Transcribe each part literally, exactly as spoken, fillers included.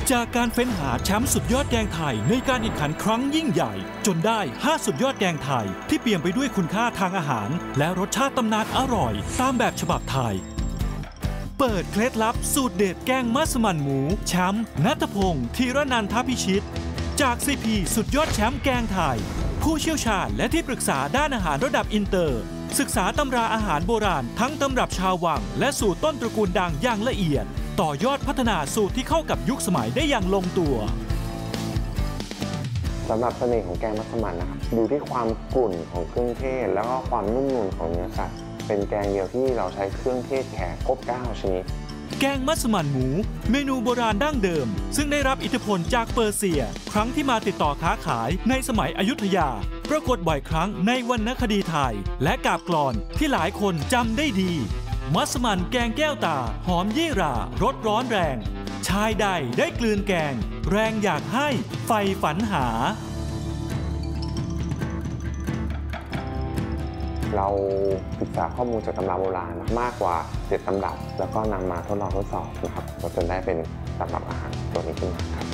จากการเฟ้นหาแชมป์สุดยอดแกงไทยในการแข่งขันครั้งยิ่งใหญ่จนได้ห้าสุดยอดแกงไทยที่เปี่ยมไปด้วยคุณค่าทางอาหารและรสชาติตำนานอร่อยตามแบบฉบับไทยเปิดเคล็ดลับสูตรเด็ดแกงมัสมั่นหมูแชมป์ณัฐพงศ์ธีรนันทพิชิตจากซีพีสุดยอดแชมป์แกงไทยผู้เชี่ยวชาญและที่ปรึกษาด้านอาหารระดับอินเตอร์ศึกษาตำราอาหารโบราณทั้งตำรับชาววังและสูตรต้นตระกูลดังอย่างละเอียดต่อยอดพัฒนาสูตรที่เข้ากับยุคสมัยได้อย่างลงตัวสำหรับเสน่ห์ของแกงมัสมั่นนะครับอยู่ที่ความกรุ่นของเครื่องเทศแล้วก็ความนุ่มนวลของเนื้อสัตว์เป็นแกงเดียวที่เราใช้เครื่องเทศแขกครบเก้าชนิดแกงมัสมั่นหมูเมนูโบราณดั้งเดิมซึ่งได้รับอิทธิพลจากเปอร์เซียครั้งที่มาติดต่อค้าขายในสมัยอยุธยาปรากฏบ่อยครั้งในวรรณคดีไทยและกาบกลอนที่หลายคนจำได้ดีมัสมั่นแกงแก้วตาหอมยี่หร่ารสร้อนแรงชายใดได้กลืนแกงแรงอยากให้ไฟฝันหาเราศึกษาข้อมูลจากตำราโบราณมากกว่าเจ็ดตำรับแล้วก็นำมาทดลองทดสอบนะครับจนได้เป็นตำรับอาหารตัวนี้ขึ้นมาครับ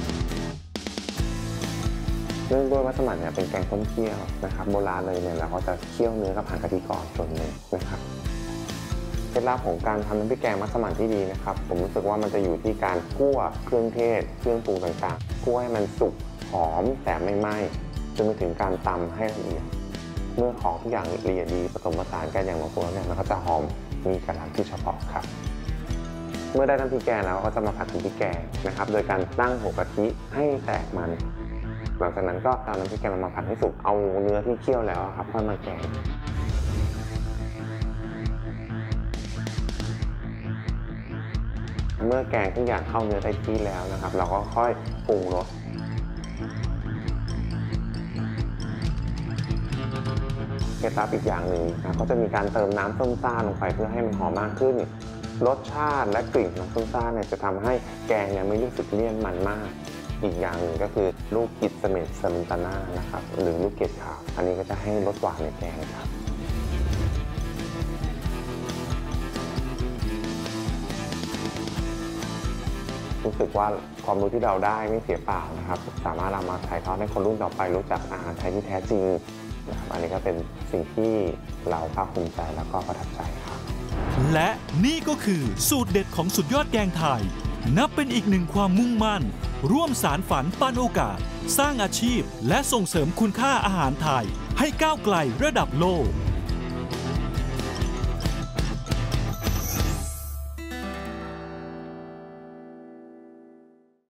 เรื่องด้วยมัสมั่นเนี่ยเป็นแกงต้มเคี่ยวนะครับโบราณเลยเนี่ยเราก็จะเคี่ยวเนื้อกับหางกะทิก่อนส่วนหนึ่งนะครับเคล็ดลับของการทำน้ำพริกแกงมัสมั่นที่ดีนะครับผมรู้สึกว่ามันจะอยู่ที่การคั่วเครื่องเทศเครื่องปรุงต่างๆคั่วให้มันสุกหอมแต่ไม่ไหม้จนไปถึงการตำให้ละเอียดเมื่อของทุกอย่างละเอียดดีผสมผสานกันอย่างลงตัวเนี่ยมันก็จะหอมมีกลิ่นที่เฉพาะครับเมื่อได้น้ำพริกแกงแล้วก็จะมาผัดน้ำพริกแกงนะครับโดยการตั้งหัวกะทิให้แตกมันหลังจากนั้นก็เอาน้ำพริกแกงมาผัดให้สุกเอาเนื้อที่เคี่ยวแล้วครับค่อยมาแกงเมื่อแกงทุกอย่างเข้าเนื้อได้ที่แล้วนะครับเราก็ค่อยปรุงรสเคล็ดลับอีกอย่างหนึ่งนะก็จะมีการเติมน้ำส้มซ่าลงไปเพื่อให้มันหอมมากขึ้นรสชาติและกลิ่นของส้มซ่าเนี่ยจะทำให้แกงเนี่ยไม่รู้สึกเลี่ยนมันมากอีกอย่างหนึ่งก็คือลูกกิดเสม็ดซัมตาน่านะครับหรือลูกเกดขาวอันนี้ก็จะให้รสหวานในแกงครับรู้สึกว่าความรู้ที่เราได้ไม่เสียเปล่านะครับสามารถนำมาถ่ายทอดให้คนรุ่นต่อไปรู้จักอาหารไทยที่แท้จริงนะครับอันนี้ก็เป็นสิ่งที่เราภาคภูมิใจแล้วก็ประทับใจครับและนี่ก็คือสูตรเด็ดของสุดยอดแกงไทยนับเป็นอีกหนึ่งความมุ่งมั่นร่วมสารฝันปันโอกาสสร้างอาชีพและส่งเสริมคุณค่าอาหารไทยให้ก้าวไกลระดับโลก